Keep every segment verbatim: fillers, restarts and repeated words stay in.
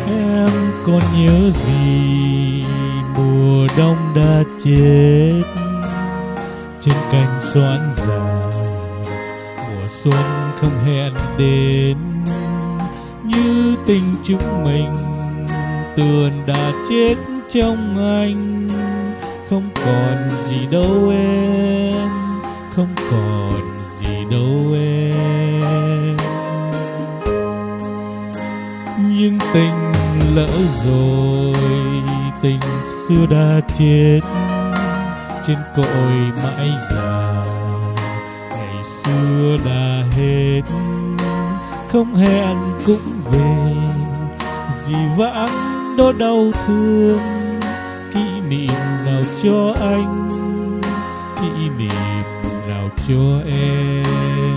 Em còn nhớ gì mùa đông đã chết trên cành xoan già, mùa xuân không hẹn đến như tình chúng mình. Tường đã chết trong anh, không còn gì đâu em, không còn gì đâu em. Nhưng tình lỡ rồi, tình xưa đã chết trên cội mãi già. Ngày xưa đã hết, không hẹn cũng về. Dĩ vãng đó đau thương, kỷ niệm nào cho anh, kỷ niệm nào cho em.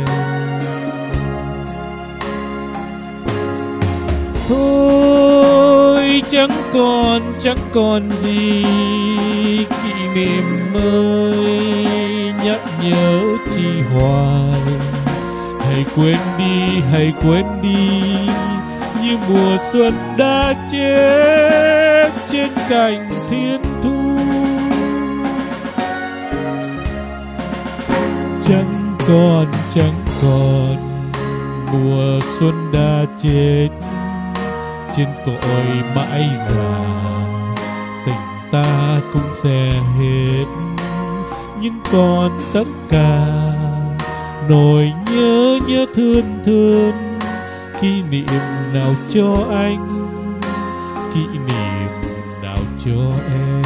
Thôi chẳng còn, chẳng còn gì kỷ niệm ơi, nhắc nhớ chi hoài. Hãy quên đi, hãy quên đi, như mùa xuân đã chết trên cành thiên thu. Chẳng còn, chẳng còn, mùa xuân đã chết trên cội mãi già. Tình ta cũng sẽ hết, nhưng còn tất cả nỗi nhớ nhớ thương thương. Kỷ niệm nào cho anh, kỷ niệm nào cho em.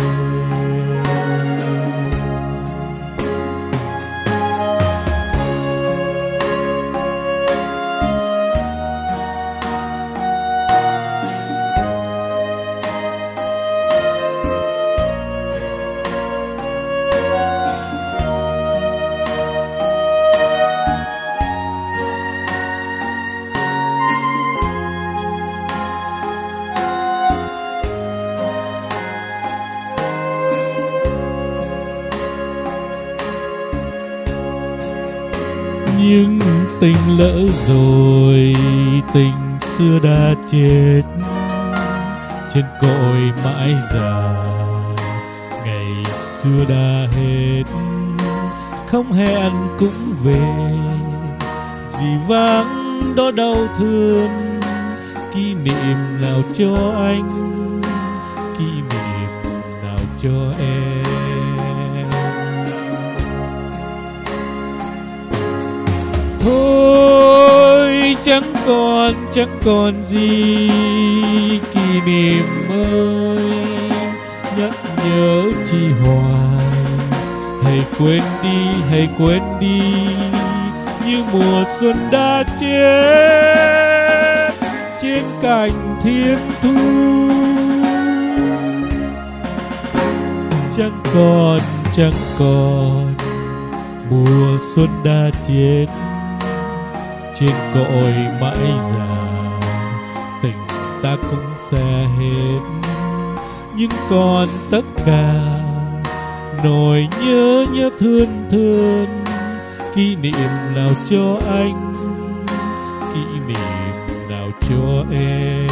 Nhưng tình lỡ rồi, tình xưa đã chết trên cội mãi già. Ngày xưa đã hết, không hẹn cũng về. Dĩ vãng đó đau thương, kỷ niệm nào cho anh, kỷ niệm nào cho em. Thôi chẳng còn, chẳng còn gì kỷ niệm ơi, nhắc nhớ chi hoài. Hãy quên đi, hãy quên đi, như mùa xuân đã chết trên cành thiên thu. Chẳng còn, chẳng còn, mùa xuân đã chết trên cội mãi già. Tình ta cũng sẽ hết, nhưng còn tất cả nỗi nhớ nhớ thương thương. Kỷ niệm nào cho anh, kỷ niệm nào cho em.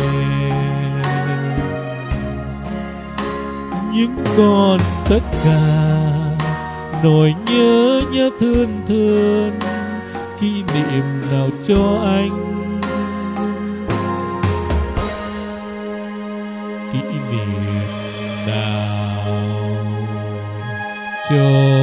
Nhưng còn tất cả nỗi nhớ nhớ thương thương. Kỷ niệm nào cho anh, kỷ niệm nào cho